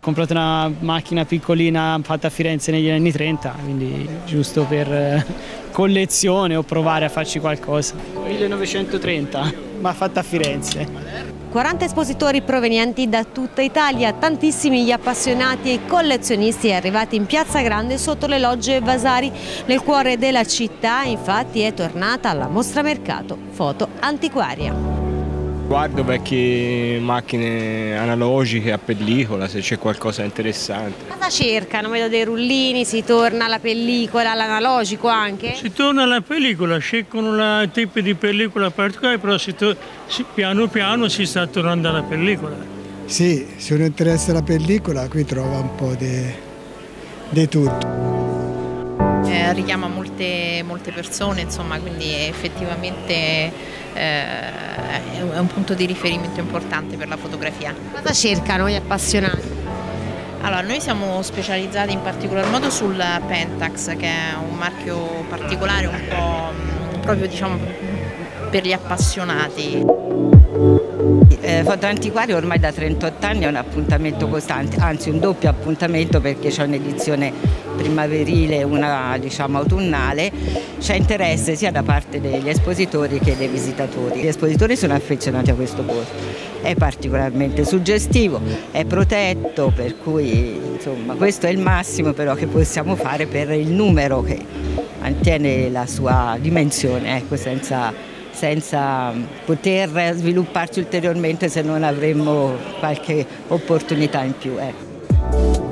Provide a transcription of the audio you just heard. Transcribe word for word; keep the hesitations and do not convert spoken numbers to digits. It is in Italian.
comprato una macchina piccolina fatta a Firenze negli anni trenta, quindi giusto per eh, collezione o provare a farci qualcosa. millenovecentotrenta, ma fatta a Firenze. quaranta espositori provenienti da tutta Italia, tantissimi gli appassionati e i collezionisti arrivati in Piazza Grande sotto le logge Vasari. Nel cuore della città infatti è tornata la mostra mercato Foto Antiquaria. Guardo vecchie macchine analogiche a pellicola, se c'è qualcosa interessante. Cosa cercano? Vedo dei rullini, si torna alla pellicola, all'analogico anche? Si torna alla pellicola, scelgono il tipo di pellicola particolare, però si si, piano piano si sta tornando alla pellicola. Sì, se uno interessa la pellicola qui trova un po' di tutto. Eh, richiama molte, molte persone, insomma, quindi effettivamente eh, è un punto di riferimento importante per la fotografia. Cosa cercano gli appassionati? Allora, noi siamo specializzati in particolar modo sul Pentax, che è un marchio particolare, un po' proprio diciamo per gli appassionati. Eh, Foto Antiquaria ormai da trentotto anni è un appuntamento costante, anzi un doppio appuntamento perché c'è un'edizione primaverile e una diciamo autunnale. C'è interesse sia da parte degli espositori che dei visitatori. Gli espositori sono affezionati a questo posto, è particolarmente suggestivo, è protetto, per cui insomma questo è il massimo però che possiamo fare per il numero che mantiene la sua dimensione, ecco, senza senza poter svilupparci ulteriormente se non avremmo qualche opportunità in più. Ecco.